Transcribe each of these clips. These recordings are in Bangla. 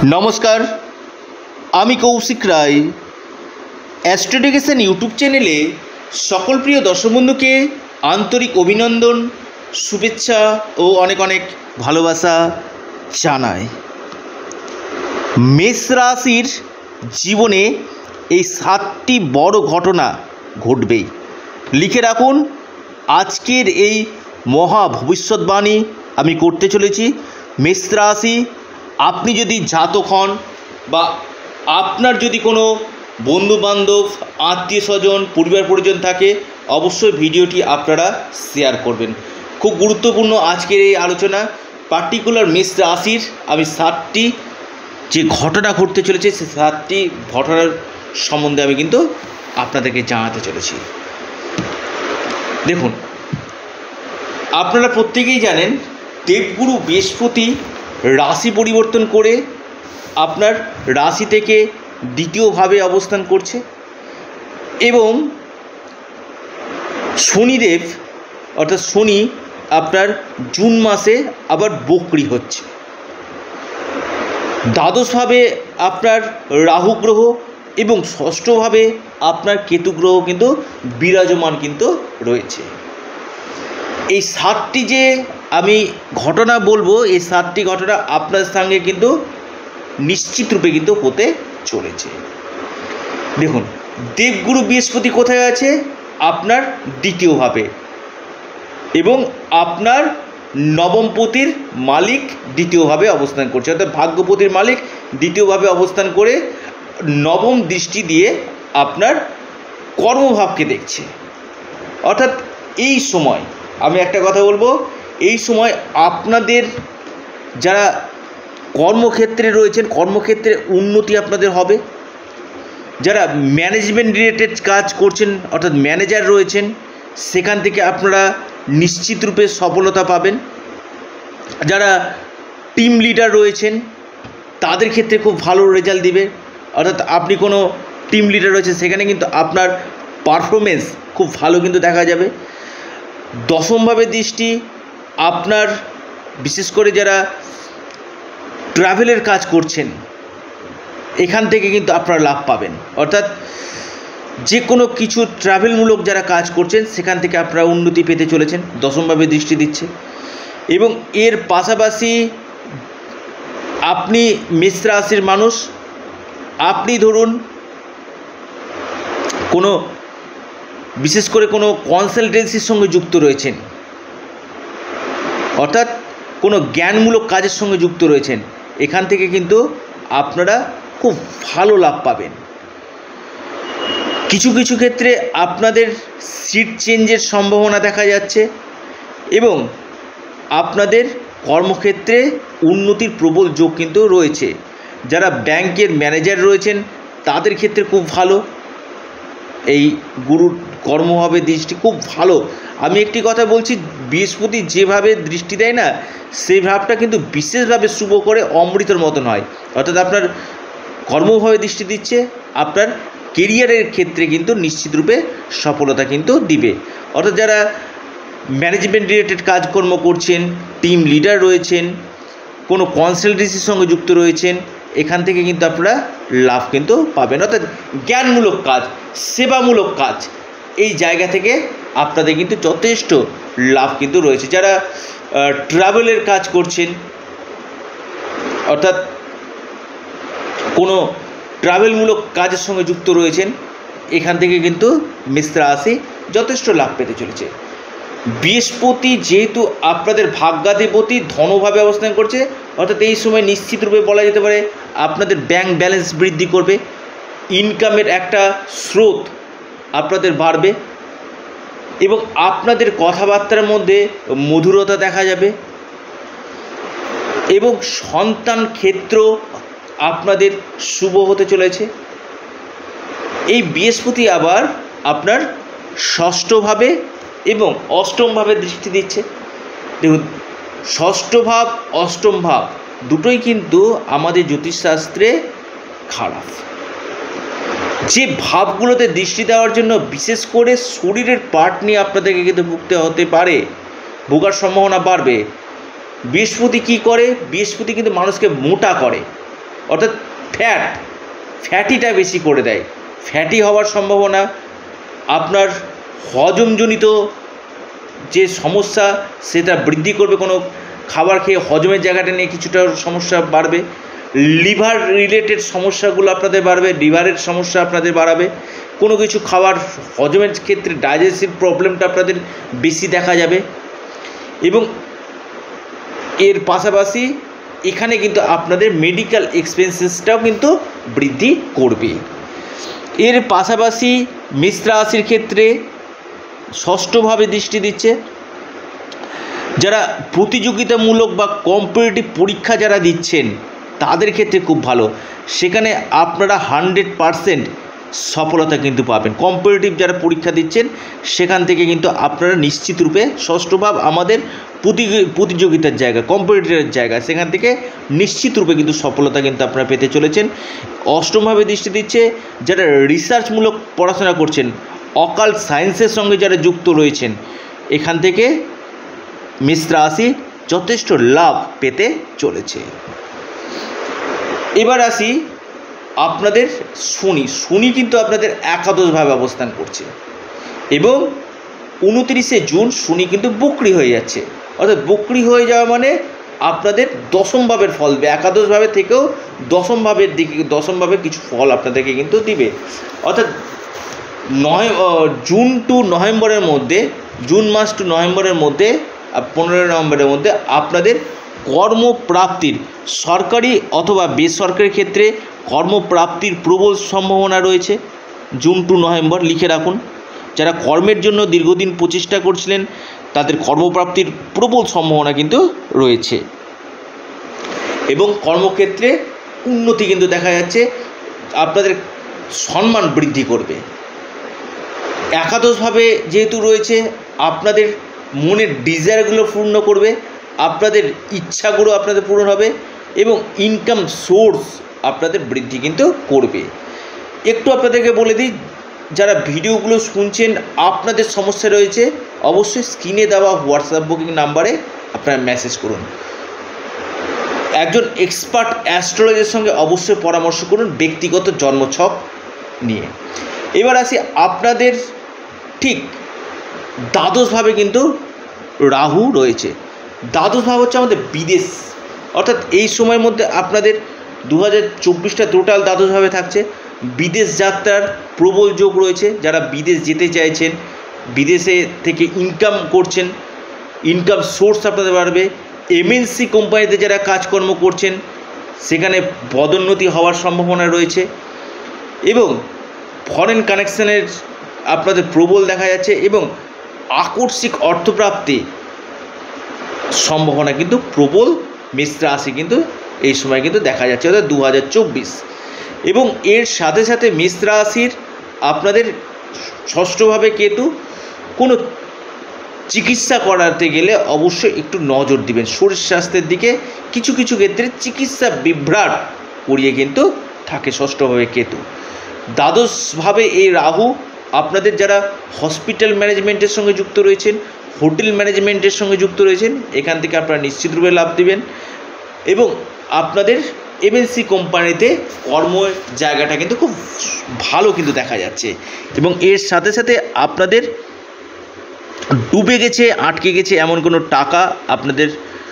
নমস্কার, আমি কৌশিক রায়। অ্যাস্ট্রোডিকেশন ইউটিউব চ্যানেলে সকল প্রিয় দর্শক বন্ধুকে আন্তরিক অভিনন্দন, শুভেচ্ছা ও অনেক অনেক ভালোবাসা জানাই। মেষ রাশির জীবনে এই 7টি বড় ঘটনা ঘটবেই। লিখে রাখুন, আজকের এই মহা ভবিষ্যৎবাণী আমি করতে চলেছি। মেষ রাশি, আপনি যদি জাতক হন বা আপনার যদি কোনো বন্ধুবান্ধব, আত্মীয় স্বজন, পরিবার পরিজন থাকে, অবশ্যই ভিডিওটি আপনারা শেয়ার করবেন। খুব গুরুত্বপূর্ণ আজকের এই আলোচনা। পার্টিকুলার মেষ রাশির আমি 7টি যে ঘটনা ঘটতে চলেছে, সে 7টি ঘটনার সম্বন্ধে আমি কিন্তু আপনাদেরকে জানাতে চলেছি। দেখুন, আপনারা প্রত্যেকেই জানেন দেবগুরু বৃহস্পতি রাশি পরিবর্তন করে আপনার রাশি থেকে দ্বিতীয়ভাবে অবস্থান করছে এবং শনিদেব অর্থাৎ শনি আপনার জুন মাসে আবার বক্রী হচ্ছে। দ্বাদশভাবে আপনার রাহু গ্রহ এবং ষষ্ঠভাবে আপনার কেতু গ্রহ কিন্তু বিরাজমান কিন্তু রয়েছে। এই 7টি যে আমি ঘটনা বলবো, এই 7টি ঘটনা আপনার সঙ্গে কিন্তু নিশ্চিত রূপে কিন্তু হতে চলেছে। দেখুন, দেবগুরু বৃহস্পতি কোথায় আছে? আপনার দ্বিতীয়ভাবে, এবং আপনার নবমপতির মালিক দ্বিতীয়ভাবে অবস্থান করছে, অর্থাৎ ভাগ্যপতির মালিক দ্বিতীয়ভাবে অবস্থান করে নবম দৃষ্টি দিয়ে আপনার কর্মভাবকে দেখছে। অর্থাৎ এই সময় আমি একটা কথা বলবো, এই সময় আপনাদের যারা কর্মক্ষেত্রে রয়েছেন, কর্মক্ষেত্রে উন্নতি আপনাদের হবে। যারা ম্যানেজমেন্ট রিলেটেড কাজ করছেন, অর্থাৎ ম্যানেজার রয়েছেন, সেখান থেকে আপনারা নিশ্চিত রূপে সফলতা পাবেন। যারা টিম লিডার রয়েছেন, তাদের ক্ষেত্রে খুব ভালো রেজাল্ট দিবে। অর্থাৎ আপনি কোনো টিম লিডার রয়েছে, সেখানে কিন্তু আপনার পারফরমেন্স খুব ভালো কিন্তু দেখা যাবে। দশমভাবে দৃষ্টি আপনার, বিশেষ করে যারা ট্রাভেলের কাজ করছেন, এখান থেকে কিন্তু আপনারা লাভ পাবেন। অর্থাৎ যে কোনো কিছু ট্রাভেলমূলক যারা কাজ করছেন, সেখান থেকে আপনারা উন্নতি পেতে চলেছেন, দশমভাবে দৃষ্টি দিচ্ছে। এবং এর পাশাপাশি আপনি মেষ রাশির মানুষ, আপনি ধরুন কোনো বিশেষ করে কোনো কনসালটেন্সির সঙ্গে যুক্ত রয়েছেন, অর্থাৎ কোনো জ্ঞানমূলক কাজের সঙ্গে যুক্ত রয়েছেন, এখান থেকে কিন্তু আপনারা খুব ভালো লাভ পাবেন। কিছু কিছু ক্ষেত্রে আপনাদের সিট চেঞ্জের সম্ভাবনা দেখা যাচ্ছে এবং আপনাদের কর্মক্ষেত্রে উন্নতির প্রবল যোগ কিন্তু রয়েছে। যারা ব্যাংকের ম্যানেজার রয়েছেন, তাদের ক্ষেত্রে খুব ভালো। এই গুরুর কর্মভাবে দৃষ্টি খুব ভালো। আমি একটি কথা বলছি, বৃহস্পতি যেভাবে দৃষ্টি দেয় না, সেই ভাবটা কিন্তু বিশেষভাবে শুভ করে, অমৃতর মতন হয়। অর্থাৎ আপনার কর্মভাবে দৃষ্টি দিচ্ছে, আপনার কেরিয়ারের ক্ষেত্রে কিন্তু নিশ্চিতরূপে সফলতা কিন্তু দিবে। অর্থাৎ যারা ম্যানেজমেন্ট রিলেটেড কাজকর্ম করছেন, টিম লিডার রয়েছেন, কোনো কনসালটেন্সির সঙ্গে যুক্ত রয়েছেন, এখান থেকে কিন্তু আপনারা লাভ কিন্তু পাবেন। অর্থাৎ জ্ঞানমূলক কাজ, সেবামূলক কাজ, এই জায়গা থেকে আপনাদের কিন্তু যথেষ্ট লাভ কিন্তু রয়েছে। যারা ট্রাভেলের কাজ করছেন, অর্থাৎ কোনো ট্রাভেলমূলক কাজের সঙ্গে যুক্ত রয়েছেন, এখান থেকে কিন্তু মেষ রাশি যথেষ্ট লাভ পেতে চলেছে। বৃহস্পতি যেহেতু আপনাদের ভাগ্যাধিপতি ধনভাবে অবস্থান করছে, অর্থাৎ এই সময় নিশ্চিতরূপে বলা যেতে পারে আপনাদের ব্যাংক ব্যালেন্স বৃদ্ধি করবে, ইনকামের একটা স্রোত আপনাদের বাড়বে এবং আপনাদের কথাবার্তার মধ্যে মধুরতা দেখা যাবে এবং সন্তান ক্ষেত্র আপনাদের শুভ হতে চলেছে। এই বৃহস্পতি আবার আপনার ষষ্ঠভাবে এবং অষ্টমভাবে দৃষ্টি দিচ্ছে। দেখুন, ষষ্ঠ ভাব, অষ্টম ভাব দুটোই কিন্তু আমাদের জ্যোতিষশাস্ত্রে খারাপ। যে ভাবগুলোতে দৃষ্টি দেওয়ার জন্য বিশেষ করে শরীরের পার্ট নিয়ে আপনাদেরকে কিন্তু ভুগতে হতে পারে, ভোগার সম্ভাবনা বাড়বে। বৃহস্পতি কী করে? বৃহস্পতি কিন্তু মানুষকে মোটা করে, অর্থাৎ ফ্যাটিটা বেশি করে দেয়। ফ্যাটি হওয়ার সম্ভাবনা, আপনার হজমজনিত যে সমস্যা সেটা বৃদ্ধি করবে, কোনো খাবার খেয়ে হজমের জায়গাটা নিয়ে কিছুটা সমস্যা বাড়বে, লিভার রিলেটেড সমস্যাগুলো আপনাদের বাড়বে, লিভারের সমস্যা আপনাদের বাড়াবে, কোনো কিছু খাবার হজমের ক্ষেত্রে ডাইজেস্টিভ প্রবলেমটা আপনাদের বেশি দেখা যাবে। এবং এর পাশাপাশি এখানে কিন্তু আপনাদের মেডিকেল এক্সপেন্সেসটাও কিন্তু বৃদ্ধি করবে। এর পাশাপাশি মেষ রাশির ক্ষেত্রে ষষ্ঠভাবে দৃষ্টি দিচ্ছে, যারা প্রতিযোগিতামূলক বা কম্পিটিটিভ পরীক্ষা যারা দিচ্ছেন তাদের ক্ষেত্রে খুব ভালো, সেখানে আপনারা 100% সফলতা কিন্তু পাবেন। কম্পিটিটিভ যারা পরীক্ষা দিচ্ছেন সেখান থেকে কিন্তু আপনারা নিশ্চিত রূপে, ষষ্ঠ ভাব আমাদের প্রতিযোগিতার জায়গা, কম্পিটিটিভের জায়গা, সেখান থেকে নিশ্চিত রূপে কিন্তু সফলতা কিন্তু আপনারা পেতে চলেছেন। অষ্টমভাবে দৃষ্টি দিচ্ছে যারা রিসার্চমূলক পড়াশোনা করছেন, অকাল্ট সায়েন্সের সঙ্গে যারা যুক্ত রয়েছেন, এখান থেকে মেষ রাশি যথেষ্ট লাভ পেতে চলেছে। এবার আসি আপনাদের শনি কিন্তু আপনাদের একাদশভাবে অবস্থান করছে এবং 29শে জুন শনি কিন্তু বক্রি হয়ে যাচ্ছে। অর্থাৎ বক্রি হয়ে যাওয়া মানে আপনাদের দশমভাবের ফল দেবে, একাদশভাবে থেকেও দশমভাবে কিছু ফল আপনাদেরকে কিন্তু দিবে। অর্থাৎ জুন টু নভেম্বরের মধ্যে, জুন মাস টু নভেম্বরের মধ্যে, 15 নভেম্বরের মধ্যে আপনাদের কর্মপ্রাপ্তির, সরকারি অথবা বেসরকারি ক্ষেত্রে কর্মপ্রাপ্তির প্রবল সম্ভাবনা রয়েছে। জুন টু নভেম্বর লিখে রাখুন। যারা কর্মের জন্য দীর্ঘদিন প্রচেষ্টা করছিলেন তাদের কর্মপ্রাপ্তির প্রবল সম্ভাবনা কিন্তু রয়েছে এবং কর্মক্ষেত্রে উন্নতি কিন্তু দেখা যাচ্ছে, আপনাদের সম্মান বৃদ্ধি করবে। একাদশভাবে যেহেতু রয়েছে, আপনাদের মনের ডিজায়ারগুলো পূর্ণ করবে, আপনাদের ইচ্ছাগুলো আপনাদের পূরণ হবে এবং ইনকাম সোর্স আপনাদের বৃদ্ধি কিন্তু করবে। একটু আপনাদেরকে বলে দিই, যারা ভিডিওগুলো শুনছেন আপনাদের সমস্যা রয়েছে, অবশ্যই স্ক্রিনে দেওয়া হোয়াটসঅ্যাপ বুকিং নাম্বারে আপনারা মেসেজ করুন। একজন এক্সপার্ট অ্যাস্ট্রোলজারের সঙ্গে অবশ্যই পরামর্শ করুন ব্যক্তিগত জন্মছক নিয়ে। এবার আসি আপনাদের ঠিক দ্বাদশভাবে কিন্তু রাহু রয়েছে। দ্বাদশভাব হচ্ছে আমাদের বিদেশ, অর্থাৎ এই সময়ের মধ্যে আপনাদের 2024টা টোটাল দ্বাদশভাবে থাকছে। বিদেশ যাত্রার প্রবল যোগ রয়েছে। যারা বিদেশ যেতে চাইছেন, বিদেশে থেকে ইনকাম করছেন, ইনকাম সোর্স আপনাদের বাড়বে। এমএনসি কোম্পানিতে যারা কাজকর্ম করছেন সেখানে পদোন্নতি হওয়ার সম্ভাবনা রয়েছে এবং ফরেন কানেকশানের আপনাদের প্রবল দেখা যাচ্ছে এবং আকস্মিক অর্থপ্রাপ্তি সম্ভাবনা কিন্তু প্রবল মেষ রাশি কিন্তু এই সময় কিন্তু দেখা যাচ্ছে, অর্থাৎ 2024। এবং এর সাথে সাথে মেষ রাশির আপনাদের ষষ্ঠভাবে কেতু, কোনো চিকিৎসা করাতে গেলে অবশ্যই একটু নজর দিবেন শরীর স্বাস্থ্যের দিকে। কিছু কিছু ক্ষেত্রে চিকিৎসা বিভ্রাট করিয়ে কিন্তু থাকে ষষ্ঠভাবে কেতু। দ্বাদশভাবে এই রাহু আপনাদের যারা হসপিটাল ম্যানেজমেন্টের সঙ্গে যুক্ত রয়েছেন, হোটেল ম্যানেজমেন্টের সঙ্গে যুক্ত রয়েছেন, এখান থেকে আপনারা নিশ্চিতরূপে লাভ দিবেন এবং আপনাদের এমএনসি কোম্পানিতে কর্মের জায়গাটা কিন্তু খুব ভালো কিন্তু দেখা যাচ্ছে। এবং এর সাথে সাথে আপনাদের ডুবে গেছে, আটকে গেছে এমন কোনো টাকা আপনাদের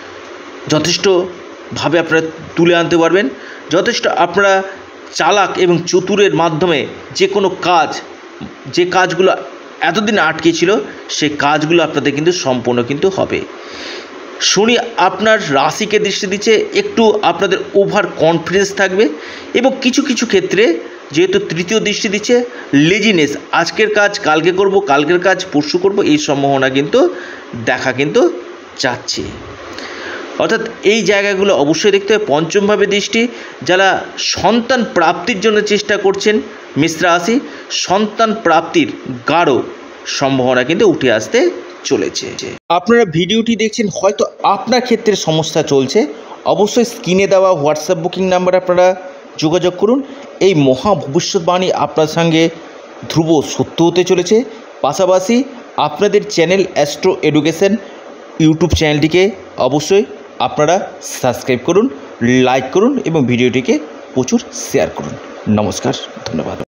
যথেষ্টভাবে আপনারা তুলে আনতে পারবেন। যথেষ্ট আপনারা চালাক এবং চতুরের মাধ্যমে যে কোনো কাজ, যে কাজগুলো এতদিন আটকে ছিল সেই কাজগুলো আপনাদের কিন্তু সম্পূর্ণ কিন্তু হবে। শনি আপনার রাশিকে দৃষ্টি দিচ্ছে, একটু আপনাদের ওভার কনফিডেন্স থাকবে এবং কিছু কিছু ক্ষেত্রে যেহেতু তৃতীয় দৃষ্টি দিচ্ছে, লেজিনেস, আজকের কাজ কালকে করব, কালকের কাজ পরশু করব, এই সম্ভাবনা কিন্তু দেখা কিন্তু যাচ্ছে। অর্থাৎ এই জায়গাগুলো অবশ্যই দেখতে হবে। পঞ্চমভাবে দৃষ্টি, যারা সন্তান প্রাপ্তির জন্য চেষ্টা করছেন মেষ রাশি, সন্তান প্রাপ্তির গাঢ় সম্ভাবনা কিন্তু উঠে আসতে চলেছে। আপনারা ভিডিওটি দেখছেন, হয়তো আপনার ক্ষেত্রে সমস্যা চলছে, অবশ্যই স্ক্রিনে দেওয়া হোয়াটসঅ্যাপ বুকিং নাম্বারে আপনারা যোগাযোগ করুন। এই মহা ভবিষ্যৎবাণী আপনার সঙ্গে ধ্রুব সত্য হতে চলেছে। পাশাপাশি আপনাদের চ্যানেল অ্যাস্ট্রো এডুকেশন ইউটিউব চ্যানেলটিকে অবশ্যই আপনারা সাবস্ক্রাইব করুন, লাইক করুন এবং ভিডিওটিকে প্রচুর শেয়ার করুন। নমস্কার, ধন্যবাদ।